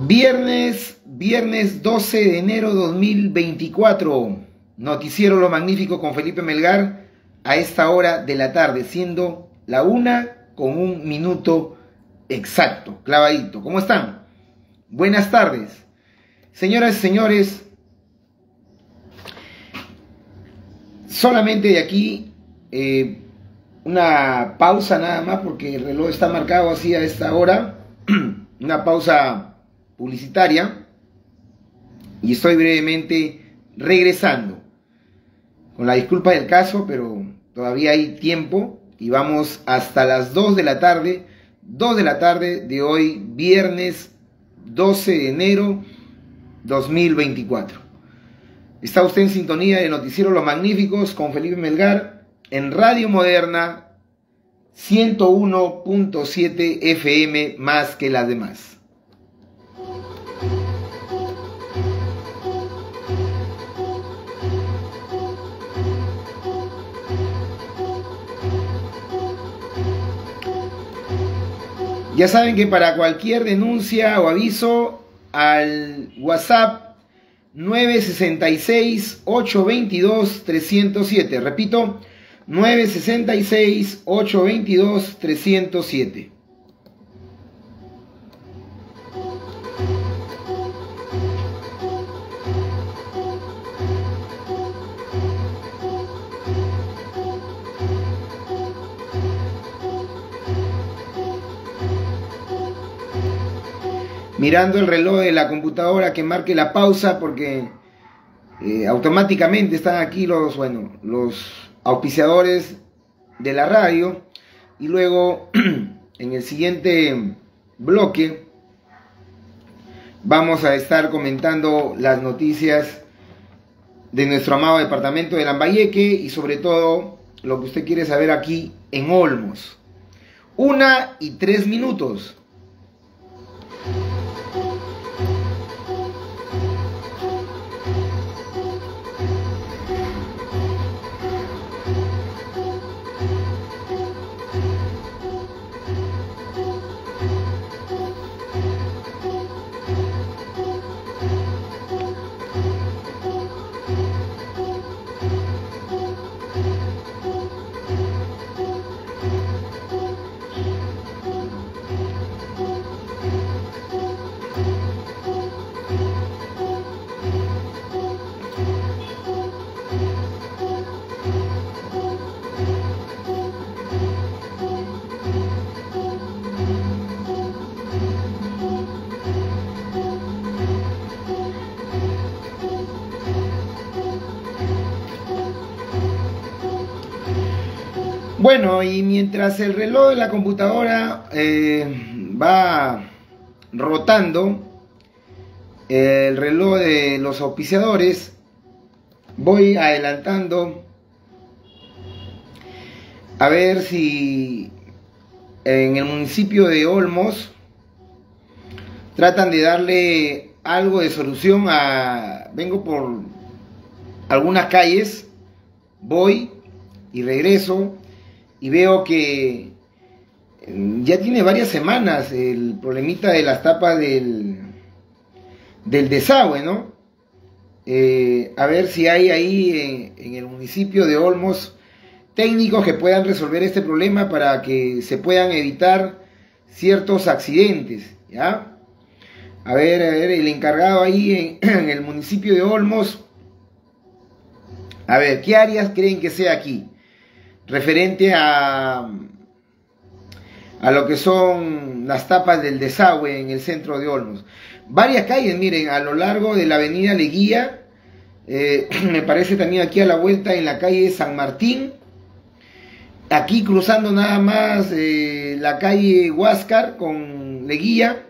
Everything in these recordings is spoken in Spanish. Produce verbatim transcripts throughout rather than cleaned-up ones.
Viernes, viernes doce de enero dos mil veinticuatro, noticiero Lo Magnífico con Felipe Melgar a esta hora de la tarde, siendo la una con un minuto exacto, clavadito. ¿Cómo están? Buenas tardes. Señoras y señores, solamente de aquí eh, una pausa nada más porque el reloj está marcado así a esta hora, una pausa publicitaria, y estoy brevemente regresando con la disculpa del caso, pero todavía hay tiempo y vamos hasta las dos de la tarde, dos de la tarde de hoy, viernes doce de enero dos mil veinticuatro. Está usted en sintonía de Noticiero Los Magníficos con Felipe Melgar en Radio Moderna ciento uno punto siete F M, más que las demás. Ya saben que para cualquier denuncia o aviso al WhatsApp nueve seis seis, ocho dos dos, tres cero siete. Repito, nueve seis seis, ocho dos dos, tres cero siete. Mirando el reloj de la computadora que marque la pausa, porque eh, automáticamente están aquí los, bueno, los auspiciadores de la radio, y luego en el siguiente bloque vamos a estar comentando las noticias de nuestro amado departamento de Lambayeque y sobre todo lo que usted quiere saber aquí en Olmos. Una y tres minutos. Bueno, y mientras el reloj de la computadora eh, va rotando, el reloj de los auspiciadores, voy adelantando a ver si en el municipio de Olmos tratan de darle algo de solución a... Vengo por algunas calles, voy y regreso, y veo que ya tiene varias semanas el problemita de las tapas del, del desagüe, ¿no? Eh, a ver si hay ahí en, en el municipio de Olmos técnicos que puedan resolver este problema para que se puedan evitar ciertos accidentes, ¿ya? A ver, a ver, el encargado ahí en, en el municipio de Olmos, a ver, ¿qué áreas creen que sea aquí? Referente a, a lo que son las tapas del desagüe en el centro de Olmos. Varias calles, miren, a lo largo de la avenida Leguía, eh, me parece también aquí a la vuelta en la calle San Martín, aquí cruzando nada más eh, la calle Huáscar con Leguía,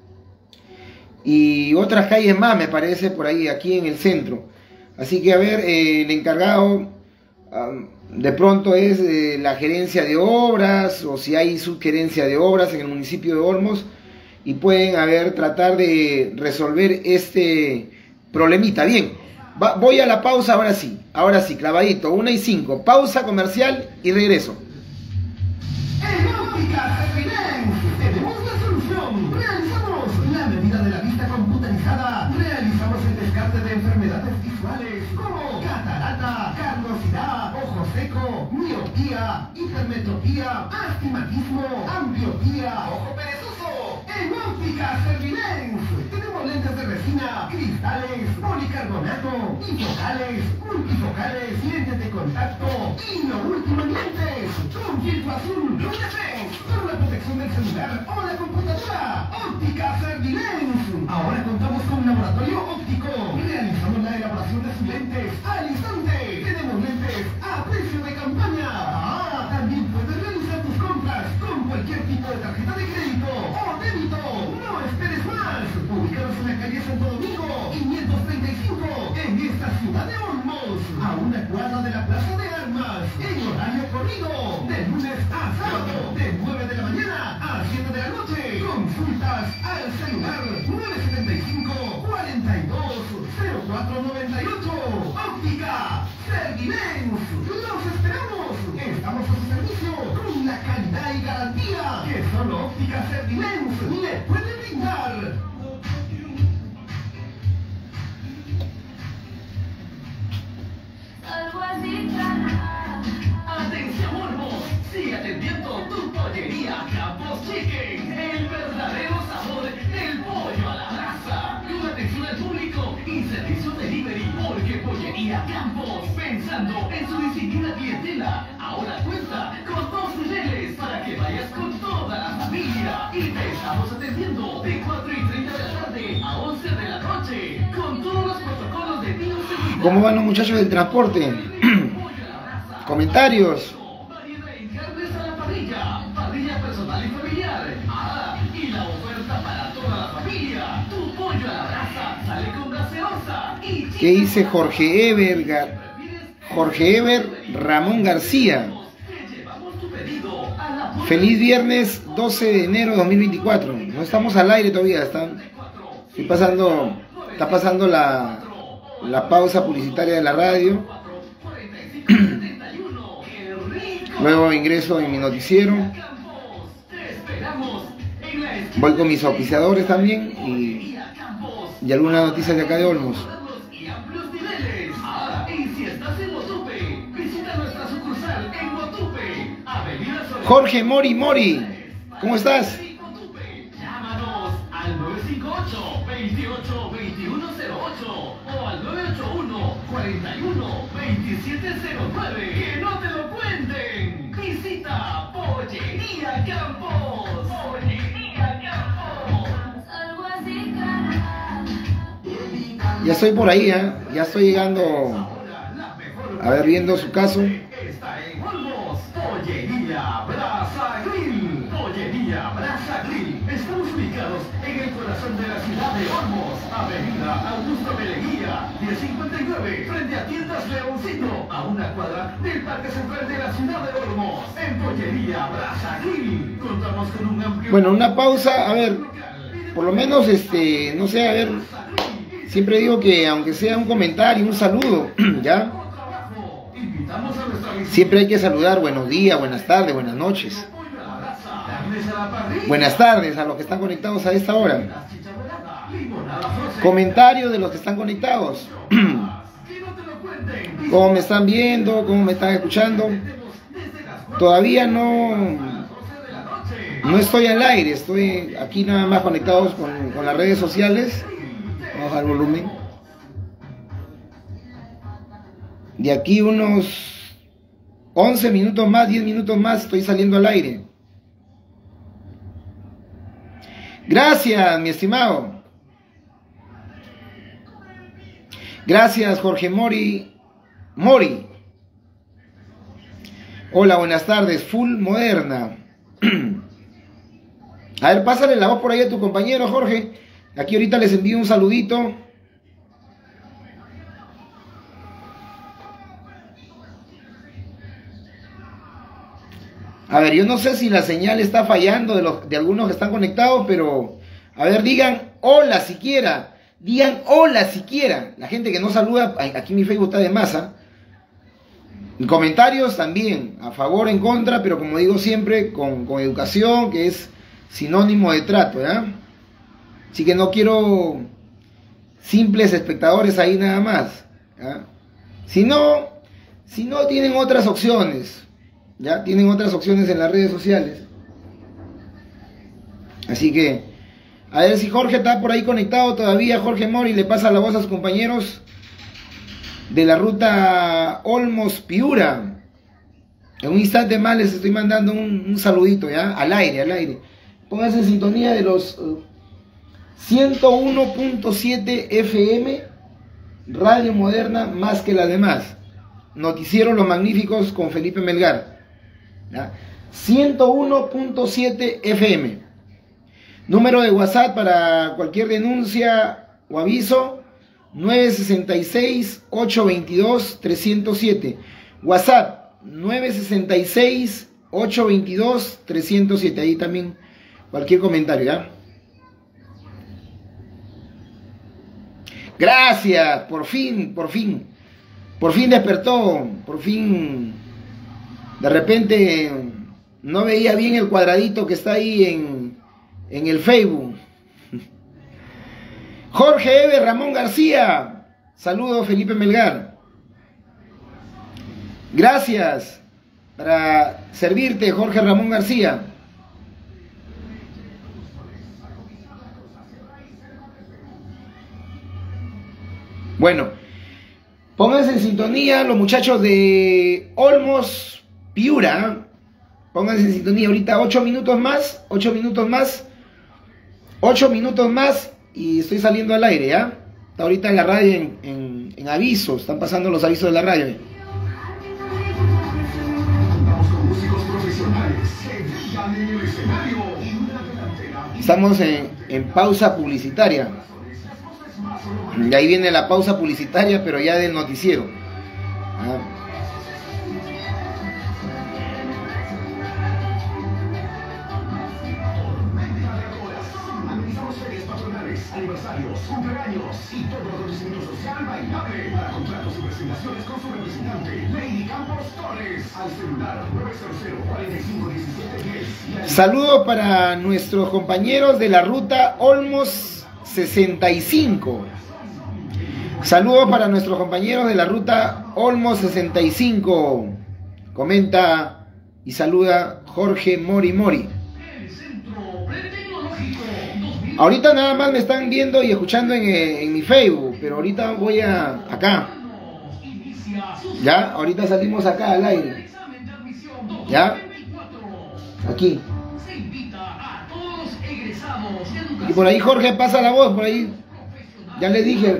y otras calles más me parece por ahí, aquí en el centro. Así que a ver, eh, el encargado... Um, de pronto es eh, la gerencia de obras, o si hay subgerencia de obras en el municipio de Olmos, y pueden a ver, tratar de resolver este problemita. Bien, va, voy a la pausa ahora sí, ahora sí, clavadito, una y cinco, pausa comercial y regreso. En Ópticas Eminence tenemos la solución. Realizamos la medida medida de la vista computarizada, realizamos el descarte de enfermedades visuales como catarata, carnosidad, ojo seco, miopía, hipermetropía, astigmatismo, ambliopía, ojo perezoso. En Óptica Servilens tenemos lentes de resina, cristales, policarbonato, bifocales, multifocales, lentes de contacto y lo último en lentes con filtro azul, Blue Defense, para la protección del celular o la computadora. Óptica Servilens. Ahora contamos con un laboratorio óptico. Realizamos la elaboración de sus lentes al instante. Tenemos lentes a precio de campaña. Ah, también puedes realizar tus compras con cualquier tipo de tarjeta de crédito o débito. No esperes más. Ubicados en la calle Santo Domingo, quinientos treinta y cinco, en esta ciudad de Olmos, a una cuadra de la Plaza de Armas, en horario corrido, de lunes a sábado, de nueve de la mañana a siete de la noche. Consultas al celular nueve setenta y cinco, cuarenta y dos, cero cuatro noventa y ocho. Óptica Servilens. ¡Los esperamos! Estamos a su servicio con la calidad y garantía que solo Óptica Servilens le puede brindar. Atención Olmos, sigue atendiendo tu pollería Campos Chicken, el verdadero sabor del pollo a la brasa, con atención al público y servicio delivery, porque Pollería Campos, pensando en su distinguida clientela, ahora cuenta con dos niveles para que vayas con toda la familia, y te estamos atendiendo de cuatro y treinta de la tarde a once de la noche, con todos los protocolos de bioseguridad. ¿Cómo van los muchachos del transporte? Comentarios. Variedad en carnes a la parrilla, parrilla personal y familiar. Ah, y la oferta para toda la familia. Tu pollo a la brasa sale con gaseosa. Y ¿Qué dice Jorge Ever? Ga- Jorge Ever Ramón García. te llevamos tu pedido a la puerta Feliz viernes doce de enero de dos mil veinticuatro. No estamos al aire todavía, están, estoy pasando, está pasando la, la pausa publicitaria de la radio. Luego ingreso en mi noticiero. Voy con mis auspiciadores también y, y algunas noticias de acá de Olmos. Jorge Mori Mori, ¿cómo estás? Llámanos al nueve cinco ocho, veintiocho, veintiuno cero ocho o al nueve ocho uno, cuarenta y uno, veintisiete cero nueve. ¡Que no te lo cuenten! Visita Pollería Campos. Pollería Campos. Ya estoy por ahí, ¿eh? Ya estoy llegando. A ver, viendo su caso. Está en Olmos, Pollería Brasa Grill. Pollería Brasa Grill. Estamos ubicados en el corazón de la ciudad de Olmos, Avenida Augusto Meleguía, diez cincuenta y nueve, frente a Tiendas Leoncito, a una cuadra del Parque Central de la ciudad de Olmos. En Pollería Brasa Grill contamos con un amplio... Bueno, una pausa, a ver, por lo menos, este, no sé, a ver, siempre digo que aunque sea un comentario, un saludo, ¿ya? Siempre hay que saludar, buenos días, buenas tardes, buenas noches. Buenas tardes a los que están conectados a esta hora. Comentarios de los que están conectados. ¿Cómo me están viendo? ¿Cómo me están escuchando? Todavía no, no estoy al aire, estoy aquí nada más conectados con, con las redes sociales. Vamos a bajar el volumen. De aquí unos once minutos más, diez minutos más, estoy saliendo al aire. Gracias, mi estimado. Gracias, Jorge Mori. Mori. Hola, buenas tardes. Full Moderna. A ver, pásale la voz por ahí a tu compañero, Jorge. Aquí ahorita les envío un saludito. A ver, yo no sé si la señal está fallando de, los, de algunos que están conectados, pero a ver, digan hola siquiera, digan hola siquiera. La gente que no saluda, aquí mi Facebook está de masa. Comentarios también, a favor, en contra, pero como digo siempre, con, con educación, que es sinónimo de trato, ¿ya? Así que no quiero simples espectadores ahí nada más, ¿ya? Si no, si no tienen otras opciones, ya tienen otras opciones en las redes sociales. Así que, a ver si Jorge está por ahí conectado todavía. Jorge Mori le pasa la voz a sus compañeros de la ruta Olmos-Piura. En un instante más les estoy mandando un, un saludito, ¿ya? Al aire, al aire. Pónganse en sintonía de los uh, ciento uno punto siete F M, Radio Moderna más que las demás. Noticiero Los Magníficos con Felipe Melgar, ¿ya? ciento uno punto siete F M. Número de WhatsApp para cualquier denuncia o aviso, nueve seis seis, ocho dos dos, tres cero siete. WhatsApp nueve seis seis, ocho dos dos, tres cero siete. Ahí también cualquier comentario, ¿ya? Gracias, por fin, por fin. Por fin despertó, por fin. De repente no veía bien el cuadradito que está ahí en, en el Facebook. Jorge Eve Ramón García. Saludos, Felipe Melgar. Gracias. Para servirte, Jorge Ramón García. Bueno, pónganse en sintonía los muchachos de Olmos Piura. Pónganse en sintonía ahorita ocho minutos más, ocho minutos más, ocho minutos más y estoy saliendo al aire, ¿ya? Está ahorita en la radio en, en, en avisos, están pasando los avisos de la radio. Estamos en, en pausa publicitaria. Y ahí viene la pausa publicitaria, pero ya del noticiero. Ah. Aniversarios, cumpleaños y todo reconocimiento social bailable. Para contratos y presentaciones con su representante, Lady Campos Torres. Al celular nueve cero cero, cuatro cinco uno siete diez. Saludo para nuestros compañeros de la ruta Olmos sesenta y cinco. Saludos para nuestros compañeros de la ruta Olmos sesenta y cinco. Comenta y saluda Jorge Mori Mori. Ahorita nada más me están viendo y escuchando en, en mi Facebook, pero ahorita voy a acá. Ya, ahorita salimos acá al aire. Ya, aquí. Y por ahí Jorge pasa la voz, por ahí. Ya le dije.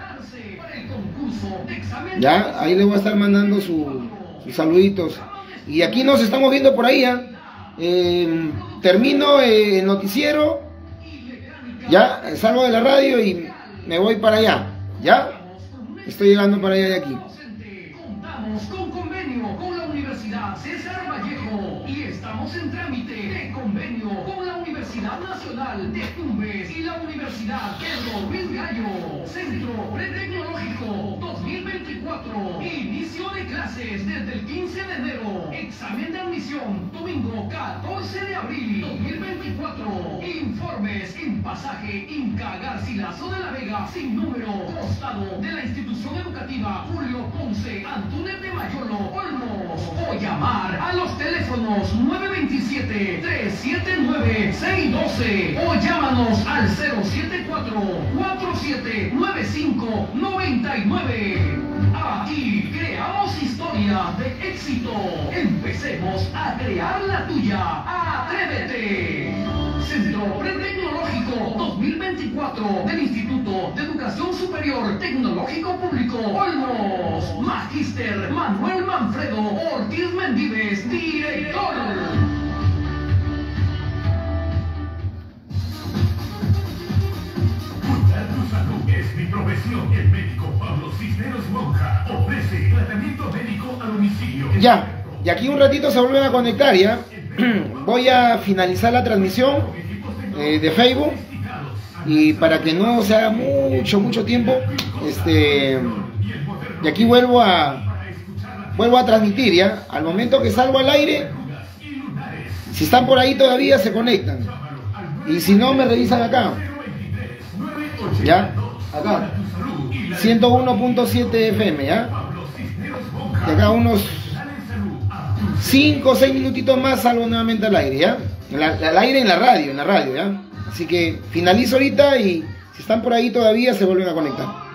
Ya, ahí le voy a estar mandando su, sus saluditos. Y aquí nos estamos viendo por ahí, ¿ya? Eh, termino eh, el noticiero. Ya, salgo de la radio y me voy para allá. ¿Ya? Estoy llegando para allá de aquí. Contamos con convenio con la Universidad César Vallejo y estamos en trámite de convenio con la Universidad Nacional de Tumbes y la Universidad Pedro Luis Gallo. Centro Pretecnológico dos mil veinticuatro. Inicio de clases desde el quince de enero. Examen de admisión domingo catorce de abril dos mil veinticuatro. Informes en pasaje Inca Garcilaso de la Vega sin número, costado de la institución educativa Julio Ponce Antúnez de Mayolo, Olmos, o llamar a los teléfonos nueve dos siete, tres siete nueve, seis uno dos o llámanos al cero siete cuatro, cuatro siete nueve cinco, nueve nueve. Aquí creamos historias de éxito. Empecemos a crear la tuya. ¡Atrévete! Centro Pretecnológico dos mil veinticuatro del Instituto de Educación Superior Tecnológico Público Olmos. Magíster Manuel Manfredo Ortiz Mendives, director. Cuidar tu salud es mi profesión. El médico Pablo Cisneros Monja ofrece tratamiento médico a domicilio. Ya, y aquí un ratito se vuelven a conectar, ¿ya? Voy a finalizar la transmisión eh, de Facebook y para que no sea mucho, mucho tiempo, este, y aquí vuelvo a vuelvo a transmitir, ¿ya? Al momento que salgo al aire, si están por ahí todavía se conectan y si no me revisan acá. ¿Ya? Acá. ciento uno punto siete F M, ¿ya? Y acá unos cinco o seis minutitos más salgo nuevamente al aire, ¿ya? La, al aire en la radio, en la radio, ¿ya? Así que finalizo ahorita y si están por ahí todavía se vuelven a conectar.